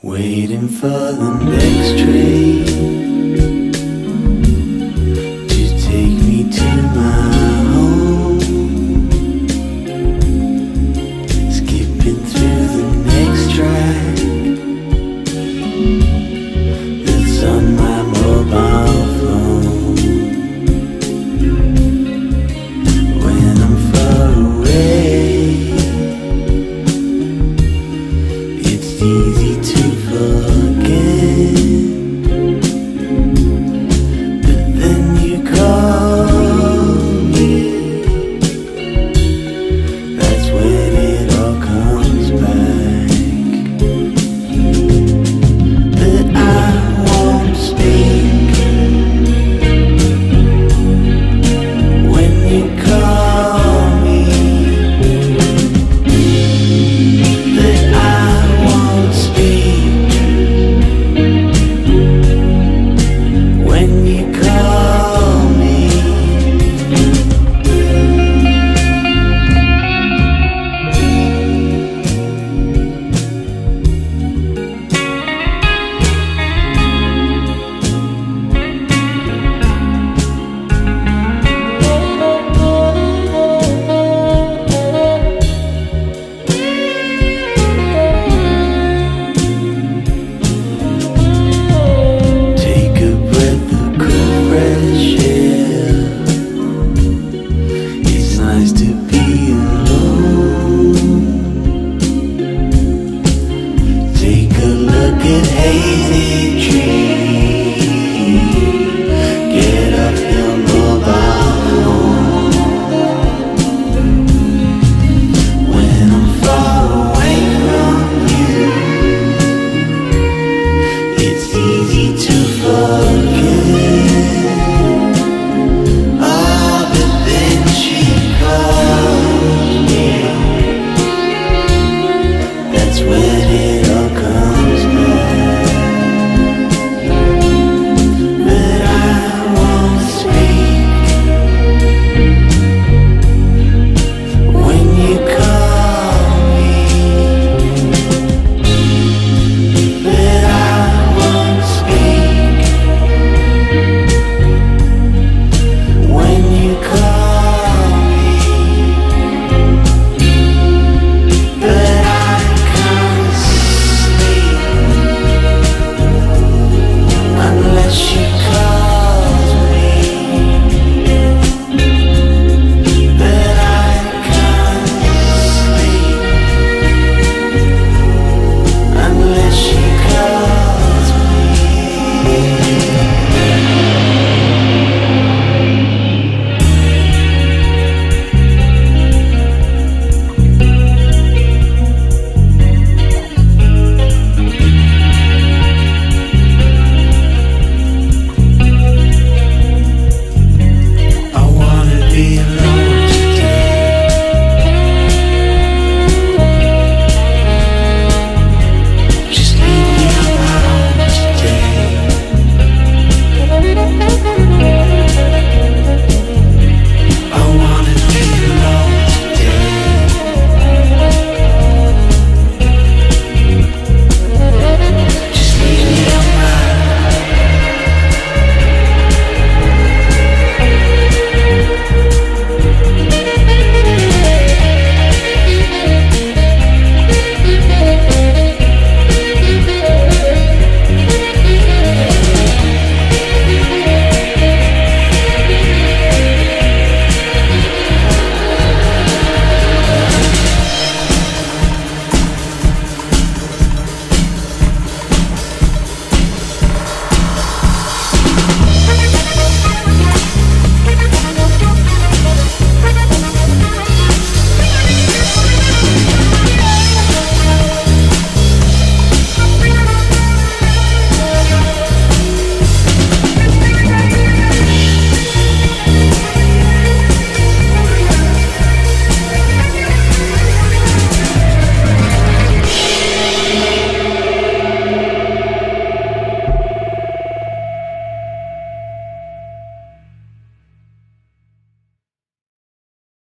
Waiting for the next train to take me to my home. Skipping through the next track that's on my mobile phone. When I'm far away, it's easy to forget, but then you call me. That's when it all comes back. But I won't speak when you call me. But I won't speak when you call me. Take a breath of cool fresh air. It's nice to be alone. Take a look at hazy